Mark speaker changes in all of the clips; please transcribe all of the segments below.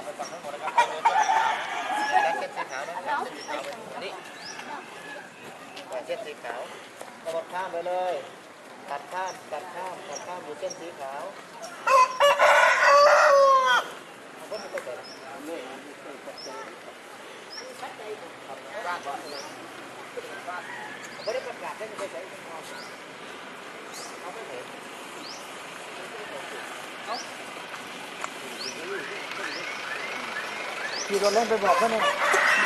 Speaker 1: ไปฝั่งทั้งหมดนะครับเอาเลยเส้นสีขาวนะเส้นสีขาวอันนี้เส้นสีขาวกระโดดข้ามไปเลยตัดข้ามอยู่เส้นสีขาวก็ไม่ต้องเปิดบ้านก่อนไม่ได้ประกาศได้ไม่ใช่เขาไม่เห็นขี่รถเล่นไปบอกเขาเนี่ย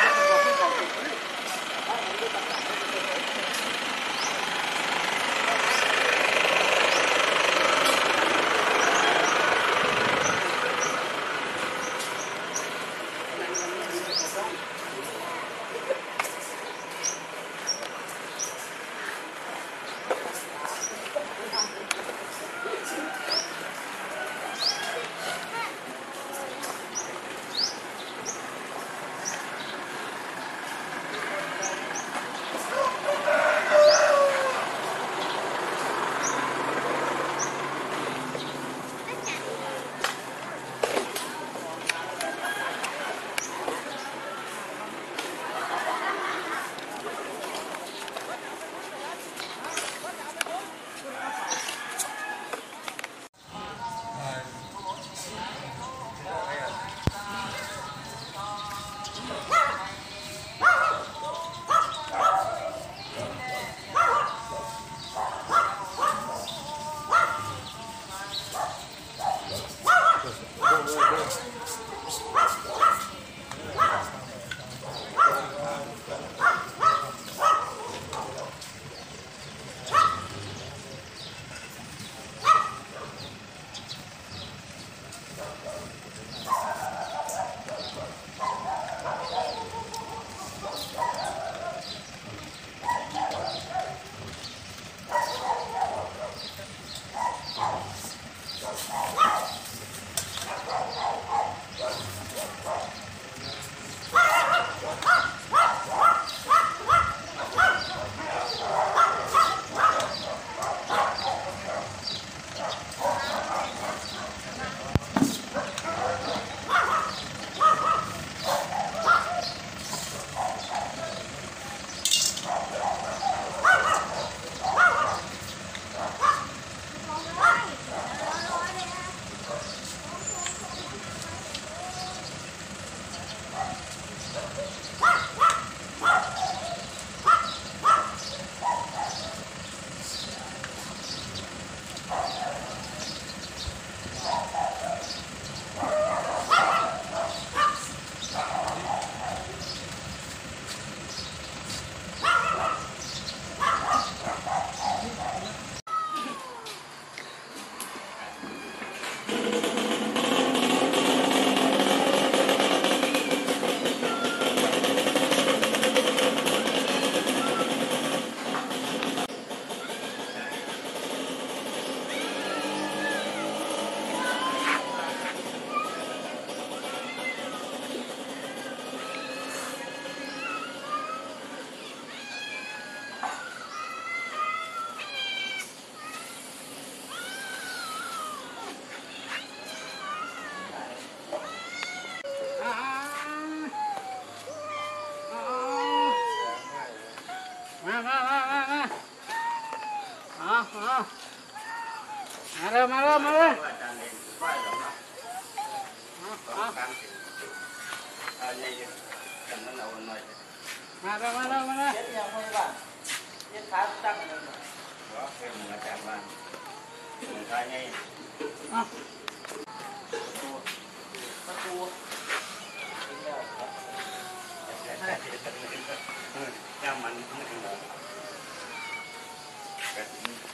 Speaker 2: มาเลยมาเลย
Speaker 1: ยึดขาตั้งเลยเหรอเป็นมืออาจารย์บ้านมือท้ายไงประตู